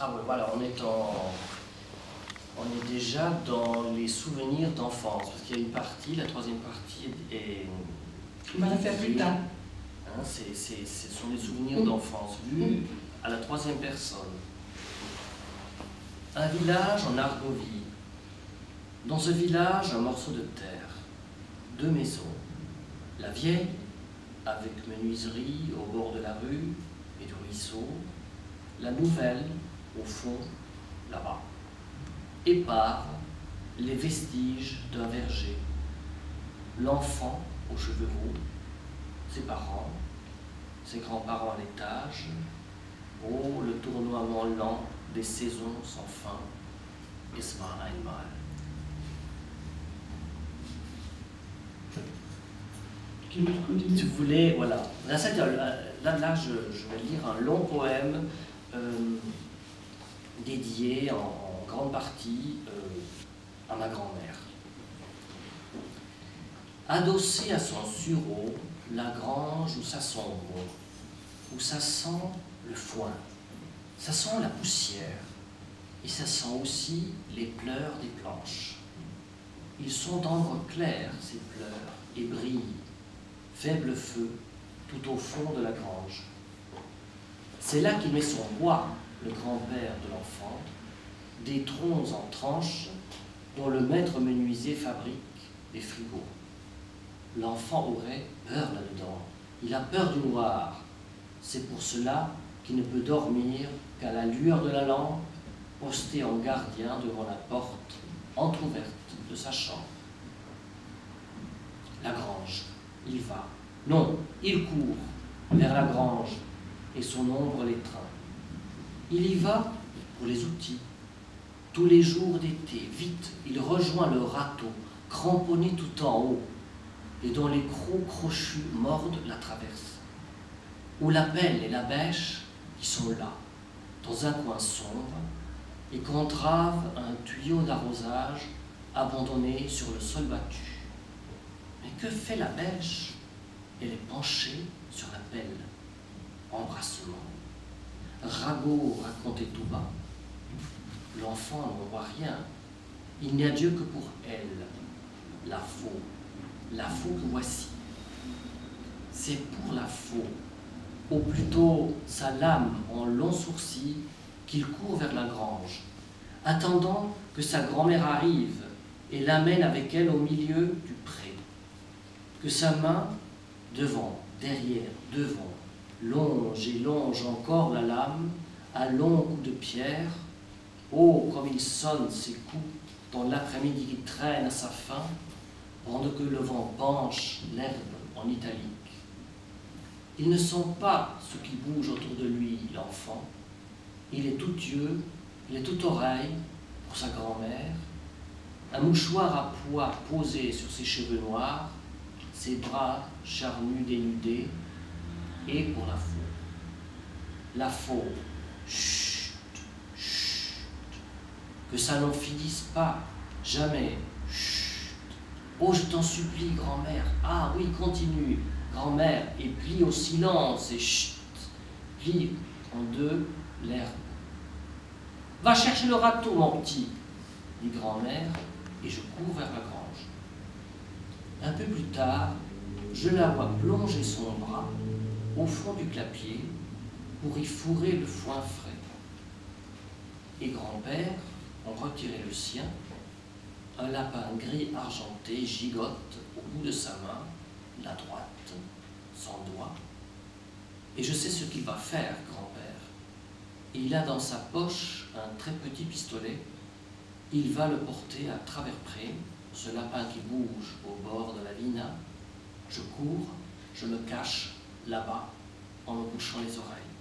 Ah ouais, voilà, on est déjà dans les souvenirs d'enfance, parce qu'il y a une partie, la troisième partie est... On va la faire plus tard. Hein, ce sont des souvenirs d'enfance, vus à la troisième personne. Un village en Argovie. Dans ce village, un morceau de terre, 2 maisons. La vieille, avec menuiserie au bord de la rue et du ruisseau. La nouvelle, au fond, là-bas. Épars, les vestiges d'un verger. L'enfant aux cheveux roux, ses parents, ses grands-parents à l'étage. Oh, le tournoiement lent des saisons sans fin. Es war einmal. Si vous voulez, voilà. Là, je vais lire un long poème dédié en grande partie à ma grand-mère. Adossée à son sureau, la grange où ça sombre, où ça sent le foin, ça sent la poussière, et ça sent aussi les pleurs des planches. Ils sont d'ambre clair, ces pleurs, et brillent, faible feu, tout au fond de la grange. C'est là qu'il met son bois, le grand-père de l'enfant, des troncs en tranches dont le maître menuisier fabrique des frigos. L'enfant aurait peur là-dedans. Il a peur du noir. C'est pour cela qu'il ne peut dormir qu'à la lueur de la lampe, posté en gardien devant la porte entr'ouverte de sa chambre. La grange, il va. Non, il court vers la grange et son ombre l'étreint. Il y va pour les outils. Tous les jours d'été, vite, il rejoint le râteau, cramponné tout en haut, et dont les crocs crochus mordent la traverse. Ou la pelle et la bêche qui sont là, dans un coin sombre, et qu'entrave un tuyau d'arrosage abandonné sur le sol battu. Mais que fait la bêche? Elle est penchée sur la pelle. Embrassement. Ragot racontait tout bas. L'enfant n'en voit rien. Il n'y a Dieu que pour elle. La faux que voici. C'est pour la faux, ou plutôt sa lame en longs sourcils, qu'il court vers la grange, attendant que sa grand-mère arrive et l'amène avec elle au milieu du pré. Que sa main, devant, derrière, devant, longe et longe encore la lame, à longs coups de pierre. Oh, comme il sonne ses coups dans l'après-midi qui traîne à sa fin, pendant que le vent penche l'herbe en italique. Il ne sent pas ce qui bouge autour de lui, l'enfant. Il est tout yeux, il est tout oreille pour sa grand-mère. Un mouchoir à pois posé sur ses cheveux noirs, ses bras charnus dénudés, et pour la faux. La faux, chut, chut, que ça n'en finisse pas, jamais, chut. Oh, je t'en supplie, grand-mère. Ah oui, continue, grand-mère, et plie au silence, et chut, plie en deux l'herbe. Va chercher le râteau, mon petit, dit grand-mère, et je cours vers la grange. Un peu plus tard, je la vois plonger son bras au fond du clapier pour y fourrer le foin frais. Et grand-père en retirait le sien. Un lapin gris argenté gigote au bout de sa main, la droite, sans doigt. Et je sais ce qu'il va faire, grand-père. Il a dans sa poche un très petit pistolet. Il va le porter à travers pré, ce lapin qui bouge au bord de la vina. Je cours, je me cache là-bas en me bouchant les oreilles.